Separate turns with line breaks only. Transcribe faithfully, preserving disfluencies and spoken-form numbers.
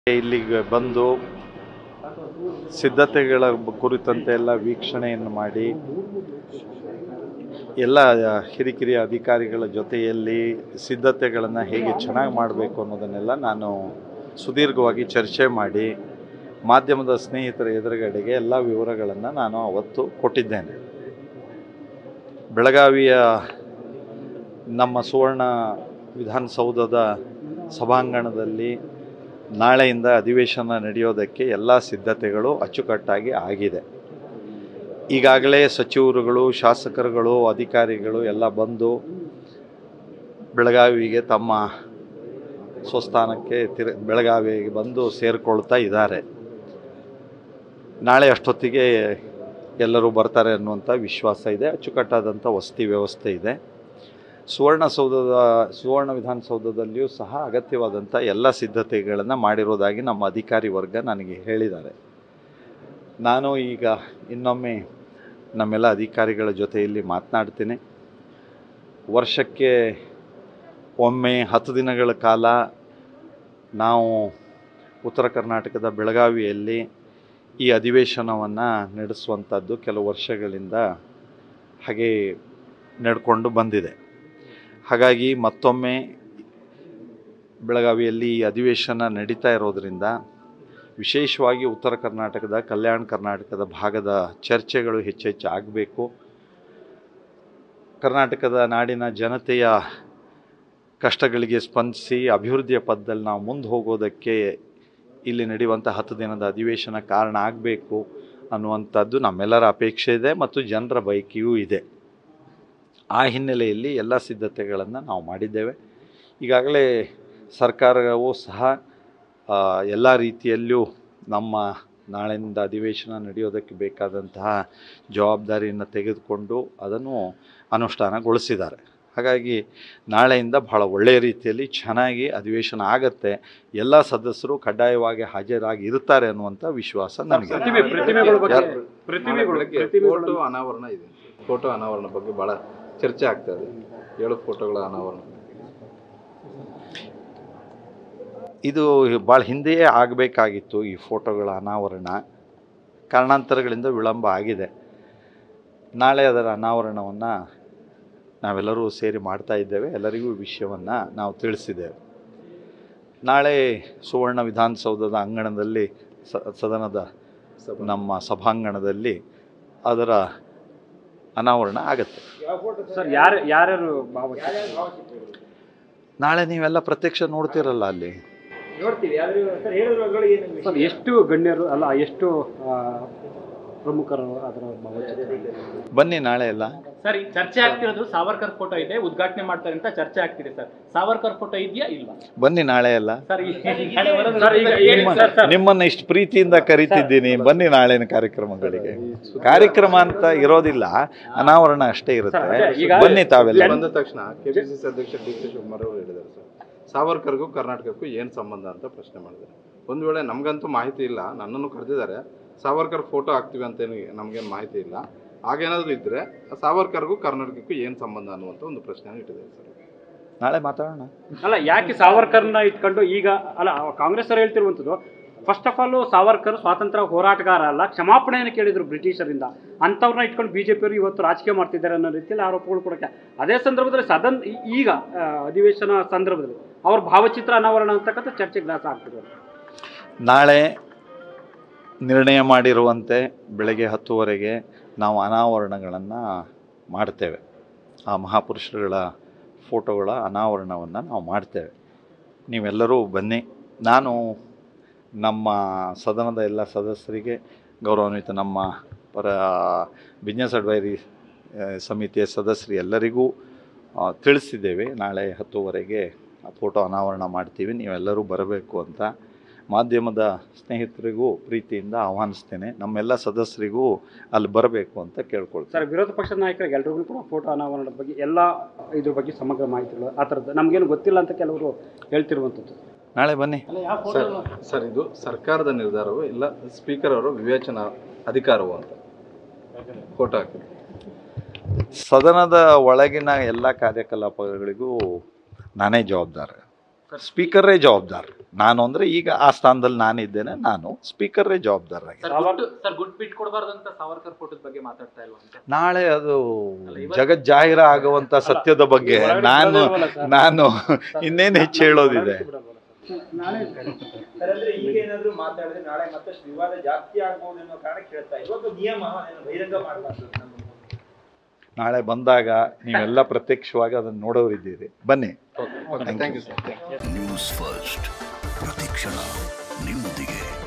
ಇಲ್ಲಿಗೆ ಬಂದು ಸಿದ್ಧತೆಗಳ ಕುರಿತಂತೆ ಎಲ್ಲ ವೀಕ್ಷಣೆಯನ್ನು ಮಾಡಿ ಎಲ್ಲ ಹಿರಿಕಿರಿಯ ಅಧಿಕಾರಿಗಳ ಜೊತೆಯಲ್ಲಿ ಸಿದ್ಧತೆಗಳನ್ನು ಹೇಗೆ ಚೆನ್ನಾಗಿ ಮಾಡಬೇಕು ಅನ್ನೋದನ್ನೆಲ್ಲ ನಾನು ಸುದೀರ್ಘವಾಗಿ ಚರ್ಚೆ ಮಾಡಿ ಮಾಧ್ಯಮದ ಸ್ನೇಹಿತರ ಎದುರುಗಡೆಗೆ ಎಲ್ಲ ವಿವರಗಳನ್ನು ನಾನು ಅವತ್ತು ಕೊಟ್ಟಿದ್ದೇನೆ. ಬೆಳಗಾವಿಯ ನಮ್ಮ ಸುವರ್ಣ ವಿಧಾನಸೌಧದ ಸಭಾಂಗಣದಲ್ಲಿ ನಾಳೆಯಿಂದ ಅಧಿವೇಶನ ನಡೆಯೋದಕ್ಕೆ ಎಲ್ಲ ಸಿದ್ಧತೆಗಳು ಅಚ್ಚುಕಟ್ಟಾಗಿ ಆಗಿದೆ. ಈಗಾಗಲೇ ಸಚಿವರುಗಳು, ಶಾಸಕರುಗಳು, ಅಧಿಕಾರಿಗಳು ಎಲ್ಲ ಬಂದು ಬೆಳಗಾವಿಗೆ ತಮ್ಮ ಸ್ವಸ್ಥಾನಕ್ಕೆ ತಿರು ಬೆಳಗಾವಿಗೆ ಬಂದು ಸೇರಿಕೊಳ್ತಾ ಇದ್ದಾರೆ. ನಾಳೆ ಅಷ್ಟೊತ್ತಿಗೆ ಎಲ್ಲರೂ ಬರ್ತಾರೆ ಅನ್ನುವಂಥ ವಿಶ್ವಾಸ ಇದೆ. ಅಚ್ಚುಕಟ್ಟಾದಂಥ ವಸತಿ ವ್ಯವಸ್ಥೆ ಇದೆ. ಸುವರ್ಣಸೌಧದ ಸುವರ್ಣ ವಿಧಾನಸೌಧದಲ್ಲಿಯೂ ಸಹ ಅಗತ್ಯವಾದಂಥ ಎಲ್ಲ ಸಿದ್ಧತೆಗಳನ್ನು ಮಾಡಿರೋದಾಗಿ ನಮ್ಮ ಅಧಿಕಾರಿ ವರ್ಗ ನನಗೆ ಹೇಳಿದ್ದಾರೆ. ನಾನು ಈಗ ಇನ್ನೊಮ್ಮೆ ನಮ್ಮೆಲ್ಲ ಅಧಿಕಾರಿಗಳ ಜೊತೆಯಲ್ಲಿ ಮಾತನಾಡ್ತೀನಿ. ವರ್ಷಕ್ಕೆ ಒಮ್ಮೆ ಹತ್ತು ದಿನಗಳ ಕಾಲ ನಾವು ಉತ್ತರ ಕರ್ನಾಟಕದ ಬೆಳಗಾವಿಯಲ್ಲಿ ಈ ಅಧಿವೇಶನವನ್ನು ನಡೆಸುವಂಥದ್ದು ಕೆಲವು ವರ್ಷಗಳಿಂದ ಹಾಗೆ ನಡ್ಕೊಂಡು ಬಂದಿದೆ. ಹಾಗಾಗಿ ಮತ್ತೊಮ್ಮೆ ಬೆಳಗಾವಿಯಲ್ಲಿ ಈ ಅಧಿವೇಶನ ನಡೀತಾ ಇರೋದರಿಂದ ವಿಶೇಷವಾಗಿ ಉತ್ತರ ಕರ್ನಾಟಕದ, ಕಲ್ಯಾಣ ಕರ್ನಾಟಕದ ಭಾಗದ ಚರ್ಚೆಗಳು ಹೆಚ್ಚೆಚ್ಚು ಆಗಬೇಕು. ಕರ್ನಾಟಕದ ನಾಡಿನ ಜನತೆಯ ಕಷ್ಟಗಳಿಗೆ ಸ್ಪಂದಿಸಿ ಅಭಿವೃದ್ಧಿಯ ಪಥದಲ್ಲಿ ನಾವು ಮುಂದೆ ಹೋಗೋದಕ್ಕೆ ಇಲ್ಲಿ ನಡೆಯುವಂಥ ಹತ್ತು ದಿನದ ಅಧಿವೇಶನ ಕಾರಣ ಆಗಬೇಕು ಅನ್ನುವಂಥದ್ದು ನಮ್ಮೆಲ್ಲರ ಅಪೇಕ್ಷೆ ಇದೆ ಮತ್ತು ಜನರ ಬಯಕೆಯೂ ಇದೆ. ಆ ಹಿನ್ನೆಲೆಯಲ್ಲಿ ಎಲ್ಲ ಸಿದ್ಧತೆಗಳನ್ನು ನಾವು ಮಾಡಿದ್ದೇವೆ. ಈಗಾಗಲೇ ಸರ್ಕಾರವು ಸಹ ಎಲ್ಲ ರೀತಿಯಲ್ಲೂ ನಮ್ಮ ನಾಳೆಯಿಂದ ಅಧಿವೇಶನ ನಡೆಯೋದಕ್ಕೆ ಬೇಕಾದಂತಹ ಜವಾಬ್ದಾರಿಯನ್ನು ತೆಗೆದುಕೊಂಡು ಅದನ್ನು ಅನುಷ್ಠಾನಗೊಳಿಸಿದ್ದಾರೆ. ಹಾಗಾಗಿ ನಾಳೆಯಿಂದ ಬಹಳ ಒಳ್ಳೆಯ ರೀತಿಯಲ್ಲಿ ಚೆನ್ನಾಗಿ ಅಧಿವೇಶನ ಆಗತ್ತೆ. ಎಲ್ಲ ಸದಸ್ಯರು ಕಡ್ಡಾಯವಾಗಿ ಹಾಜರಾಗಿ ಇರ್ತಾರೆ ಅನ್ನುವಂಥ ವಿಶ್ವಾಸ ನನಗೆ.
ಫೋಟೋ ಅನಾವರಣ ಇದೆ. ಫೋಟೋ ಅನಾವರಣ ಬಗ್ಗೆ ಭಾಳ ಚರ್ಚೆ ಆಗ್ತದೆ. ಏಳು ಫೋಟೋಗಳ ಅನಾವರಣ
ಇದು ಭಾಳ ಹಿಂದೆಯೇ ಆಗಬೇಕಾಗಿತ್ತು. ಈ ಫೋಟೋಗಳ ಅನಾವರಣ ಕಾರಣಾಂತರಗಳಿಂದ ವಿಳಂಬ ಆಗಿದೆ. ನಾಳೆ ಅದರ ಅನಾವರಣವನ್ನು ನಾವೆಲ್ಲರೂ ಸೇರಿ ಮಾಡ್ತಾ ಇದ್ದೇವೆ. ಎಲ್ಲರಿಗೂ ವಿಷಯವನ್ನು ನಾವು ತಿಳಿಸಿದ್ದೇವೆ. ನಾಳೆ ಸುವರ್ಣ ವಿಧಾನಸೌಧದ ಅಂಗಣದಲ್ಲಿ ಸದನದ ನಮ್ಮ ಸಭಾಂಗಣದಲ್ಲಿ ಅದರ ಅನಾವರಣ ಆಗುತ್ತೆ.
ಸರ್ ಯಾರು ಯಾರ್ಯಾರು
ನಾಳೆ ನೀವೆಲ್ಲ ಪ್ರತ್ಯಕ್ಷ ನೋಡ್ತಿರಲ್ಲ ಅಲ್ಲಿ.
ಸರ್ ಎಷ್ಟು ಗಣ್ಯರು ಅಲ್ಲ ಎಷ್ಟು ಪ್ರಮುಖರು ಅದರ ಭಾವಚಿತ್ರ?
ಬನ್ನಿ ನಾಳೆ ಎಲ್ಲ.
ಸರ್ ಈ ಚರ್ಚೆ ಆಗ್ತಿರೋದು ಸಾವರ್ಕರ್ ಫೋಟೋ ಇದೆ, ಉದ್ಘಾಟನೆ ಮಾಡ್ತಾರೆ ಅಂತ ಚರ್ಚೆ ಆಗ್ತಿದೆ ಸರ್. ಸಾವರ್ಕರ್ ಫೋಟೋ ಇದೆಯಾ ಇಲ್ವಾ?
ಬನ್ನಿ ನಾಳೆ ಎಲ್ಲ.
ಸರ್
ನಿಮ್ಮನ್ನ ಇಷ್ಟು ಪ್ರೀತಿಯಿಂದ ಕರಿತಿದ್ದೀನಿ, ಬನ್ನಿ ನಾಳಿನ ಕಾರ್ಯಕ್ರಮಗಳಿಗೆ. ಕಾರ್ಯಕ್ರಮ ಅಂತ ಇರೋದಿಲ್ಲ, ಅನಾವರಣ ಅಷ್ಟೇ ಇರುತ್ತೆ. ಬನ್ನಿ ತಾವೆಲ್ಲ.
ಬಂದ ತಕ್ಷಣ ಕೆಪಿಸಿಸಿ ಅಧ್ಯಕ್ಷ ಡಿ ಕೆ ಶಿವಕುಮಾರ್ ಅವರು ಹೇಳಿದ್ದಾರೆ ಸರ್, ಸಾವರ್ಕರ್ಗೂ ಕರ್ನಾಟಕಕ್ಕೂ ಏನು ಸಂಬಂಧ ಅಂತ ಪ್ರಶ್ನೆ ಮಾಡಿದ್ದಾರೆ. ಒಂದು ವೇಳೆ ನಮಗಂತೂ ಮಾಹಿತಿ ಇಲ್ಲ, ನನ್ನನ್ನು ಕರೆದಿದ್ದಾರೆ, ಸಾವರ್ಕರ್ ಫೋಟೋ ಹಾಕ್ತೀವಿ ಅಂತೇನು ನಮಗೇನು ಮಾಹಿತಿ ಇಲ್ಲ. ಹಾಗೇನಾದರೂ ಇದ್ದರೆ ಸಾವರ್ಕರ್ಗೂ ಕರ್ನಾಟಕಕ್ಕೂ ಏನು ಸಂಬಂಧ ಅನ್ನುವಂಥ ಒಂದು ಪ್ರಶ್ನೆಯನ್ನು ಇಟ್ಟಿದ್ದಾರೆ ಸರ್.
ನಾಳೆ ಮಾತಾಡೋಣ.
ಅಲ್ಲ, ಯಾಕೆ ಸಾವರ್ಕರ್ನ ಇಟ್ಕೊಂಡು ಈಗ ಅಲ್ಲ ಕಾಂಗ್ರೆಸ್ ಅವರು ಹೇಳ್ತಿರುವಂಥದ್ದು, ಫಸ್ಟ್ ಆಫ್ ಆಲ್ ಸಾವರ್ಕರ್ ಸ್ವಾತಂತ್ರ್ಯ ಹೋರಾಟಗಾರ ಅಲ್ಲ, ಕ್ಷಮಾಪಣೆಯನ್ನು ಕೇಳಿದ್ರು ಬ್ರಿಟಿಷರಿಂದ. ಅಂಥವ್ರನ್ನ ಇಟ್ಕೊಂಡು ಬಿ ಜೆ ಪಿಯವರು ಇವತ್ತು ರಾಜಕೀಯ ಮಾಡ್ತಿದ್ದಾರೆ ಅನ್ನೋ ರೀತಿಯಲ್ಲಿ ಆರೋಪಗಳು ಕೊಡೋಕ್ಕೆ. ಅದೇ ಸಂದರ್ಭದಲ್ಲಿ ಸದನ್ ಈಗ ಅಧಿವೇಶನ ಸಂದರ್ಭದಲ್ಲಿ ಅವ್ರ ಭಾವಚಿತ್ರ ಅನಾವರಣ ಅಂತಕ್ಕಂಥ ಚರ್ಚೆ ಗ್ಲಾಸ್ ಆಗ್ತಿದೆ.
ನಾಳೆ ನಿರ್ಣಯ ಮಾಡಿರುವಂತೆ ಬೆಳಗ್ಗೆ ಹತ್ತುವರೆಗೆ ನಾವು ಅನಾವರಣಗಳನ್ನು ಮಾಡ್ತೇವೆ. ಆ ಮಹಾಪುರುಷರುಗಳ ಫೋಟೋಗಳ ಅನಾವರಣವನ್ನು ನಾವು ಮಾಡ್ತೇವೆ. ನೀವೆಲ್ಲರೂ ಬನ್ನಿ. ನಾನು ನಮ್ಮ ಸದನದ ಎಲ್ಲ ಸದಸ್ಯರಿಗೆ, ಗೌರವಾನ್ವಿತ ನಮ್ಮ ಪರ ಬಿಸ್ನೆಸ್ ಅಡ್ವೈರಿ ಸಮಿತಿಯ ಸದಸ್ಯರು ಎಲ್ಲರಿಗೂ ತಿಳಿಸಿದ್ದೇವೆ. ನಾಳೆ ಹತ್ತುವರೆಗೆ ಫೋಟೋ ಅನಾವರಣ ಮಾಡ್ತೀವಿ, ನೀವೆಲ್ಲರೂ ಬರಬೇಕು ಅಂತ. ಮಾಧ್ಯಮದ ಸ್ನೇಹಿತರಿಗೂ ಪ್ರೀತಿಯಿಂದ ಆಹ್ವಾನಿಸ್ತೇನೆ. ನಮ್ಮೆಲ್ಲ ಸದಸ್ಯರಿಗೂ ಅಲ್ಲಿ ಬರಬೇಕು ಅಂತ ಕೇಳ್ಕೊಳ್ತೀನಿ.
ಸರ್, ವಿರೋಧ ಪಕ್ಷದ ನಾಯಕರಿಗೆ ಎಲ್ರಿಗೂ ಕೂಡ ಫೋಟೋ ಅನಾವರಣದ ಬಗ್ಗೆ ಎಲ್ಲ ಇದ್ರ ಬಗ್ಗೆ ಸಮಗ್ರ ಮಾಹಿತಿಗಳು ಆ ಥರದ್ದು ನಮಗೇನು ಗೊತ್ತಿಲ್ಲ ಅಂತ ಕೆಲವರು ಹೇಳ್ತಿರುವಂಥದ್ದು.
ನಾಳೆ ಬನ್ನಿ.
ಸರ್ ಸರ್ ಇದು ಸರ್ಕಾರದ ನಿರ್ಧಾರವೋ ಇಲ್ಲ ಸ್ಪೀಕರ್ ಅವರ ವಿವೇಚನಾ ಅಧಿಕಾರವೋ ಅಂತ ಫೋಟೋ ಹಾಕಿ
ಸದನದ ಒಳಗಿನ ಎಲ್ಲ ಕಾರ್ಯಕಲಾಪಗಳಿಗೂ ನಾನೇ ಜವಾಬ್ದಾರ, ಸ್ಪೀಕರೇ ಜವಾಬ್ದಾರ. ನಾನು ಅಂದರೆ ಈಗ ಆ ಸ್ಥಾನದಲ್ಲಿ ನಾನಿದ್ದೇನೆ, ನಾನು ಸ್ಪೀಕರೇ ಜವಾಬ್ದಾರರಾಗಿ.
ಸರ್ ಗುಡ್ ಸರ್ ಗುಡ್ ಬಿಟ್ ಕೊಡಬಾರ್ದು ಅಂತ ಸಾವರ್ಕರ್ ಫೋಟೋದ ಬಗ್ಗೆ ಮಾತಾಡ್ತಾ ಇಲ್ವಾ ಅಂತ?
ನಾಳೆ ಅದು ಜಗಜ್ಜಾಹಿರ ಆಗುವಂಥ ಸತ್ಯದ ಬಗ್ಗೆ ನಾನು ನಾನು ಇನ್ನೇನು ಹೆಚ್ಚು ಹೇಳೋದಿದೆ.
ಈಗ ಏನಾದ್ರು ಮಾತಾಡಿದ್ರೆ ನಾಳೆ ಮತ್ತಷ್ಟು ವಿವಾದ ಜಾಸ್ತಿ ಆಗ್ಬೋದು ಅನ್ನೋ ಕಾರಣ ಕೇಳ್ತಾ ಇವಾಗ ನಿಯಮ ಬಹಿರಂಗ ಮಾಡಬಾರ್ದು.
ನಾಳೆ ಬಂದಾಗ ನೀವೆಲ್ಲ ಪ್ರತ್ಯಕ್ಷವಾಗಿ ಅದನ್ನು ನೋಡೋರಿದ್ದೀರಿ, ಬನ್ನಿ.
Thank you sir.
News first ಪ್ರತಿಕ್ಷಣ ನಿಮ್ಮೊಂದಿಗೆ.